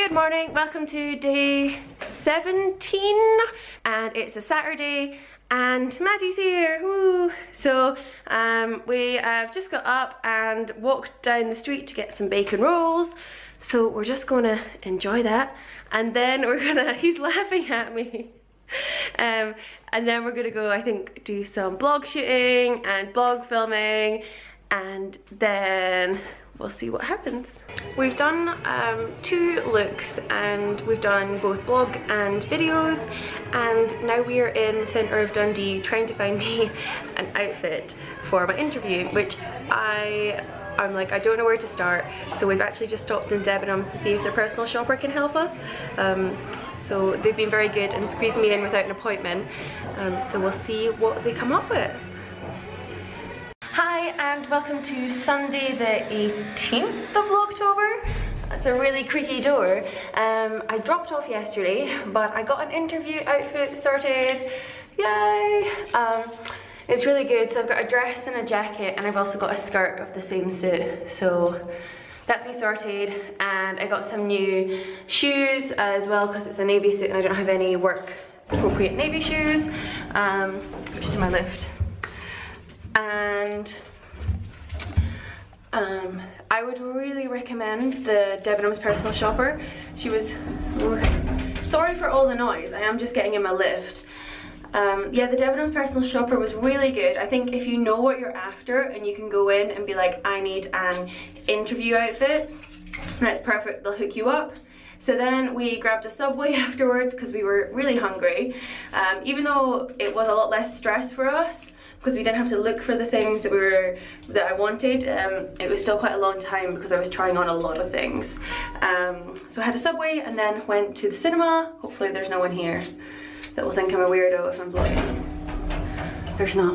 Good morning, welcome to day 17 and it's a Saturday and Maddie's here, woo! So we have just got up and walked down the street to get some bacon rolls. So we're just gonna enjoy that and then we're gonna, he's laughing at me. And then we're gonna go, I think, do some blog shooting and blog filming and then we'll see what happens. We've done 2 looks and we've done both blog and videos, and now we are in the centre of Dundee trying to find me an outfit for my interview, which I'm like, I don't know where to start. So we've actually just stopped in Debenhams to see if their personal shopper can help us. So they've been very good and squeezed me in without an appointment. So we'll see what they come up with. Hi and welcome to Sunday the 18th of Vlogtober. That's a really creaky door. I dropped off yesterday, but I got an interview outfit sorted. Yay! It's really good. So I've got a dress and a jacket, and I've also got a skirt of the same suit. So that's me sorted, and I got some new shoes as well because it's a navy suit and I don't have any work appropriate navy shoes. Just in my lift. And I would really recommend the Debenhams personal shopper. She was, sorry for all the noise, I am just getting in my lift. Yeah, the Debenhams personal shopper was really good. I think if you know what you're after and you can go in and be like, I need an interview outfit, that's perfect, they'll hook you up. So then we grabbed a Subway afterwards because we were really hungry. Even though it was a lot less stress for us, because we didn't have to look for the things that I wanted, it was still quite a long time because I was trying on a lot of things. So I had a Subway and then went to the cinema. Hopefully there's no one here that will think I'm a weirdo if I'm vlogging. There's not.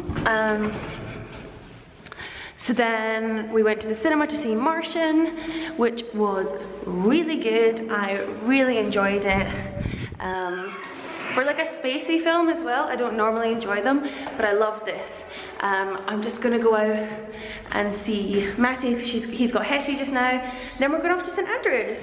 So then we went to the cinema to see Martian, which was really good. I really enjoyed it. For like a spacey film as well, I don't normally enjoy them, but I love this. I'm just gonna go out and see Matty because he's got Hetty just now. Then we're going off to St Andrews.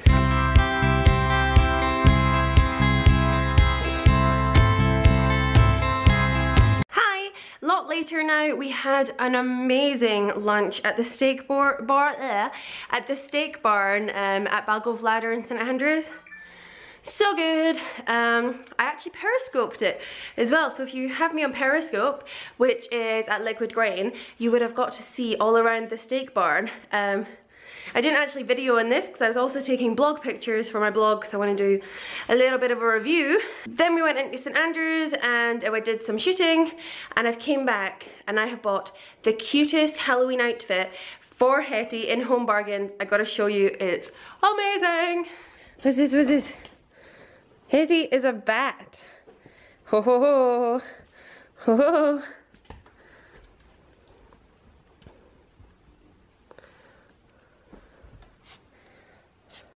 Hi, a lot later now. We had an amazing lunch at the steak barn at Balgovladder in St Andrews. So good. I actually periscoped it as well, so if you have me on Periscope, which is at Liquid Grain, you would have got to see all around the steak barn. I didn't actually video in this because I was also taking blog pictures for my blog because I want to do a little bit of a review. Then we went into St Andrews and I did some shooting, and I've came back and I have bought the cutest Halloween outfit for Hetty in Home Bargains. I gotta show you, it's amazing. What's this, what's this? Hetty is a bat. Ho ho ho. Ho ho.